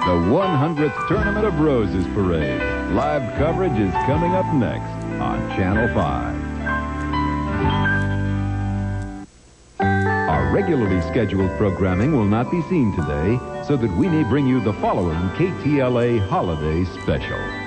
The 100th Tournament of Roses Parade. Live coverage is coming up next on Channel 5. Our regularly scheduled programming will not be seen today, so that we may bring you the following KTLA Holiday Special.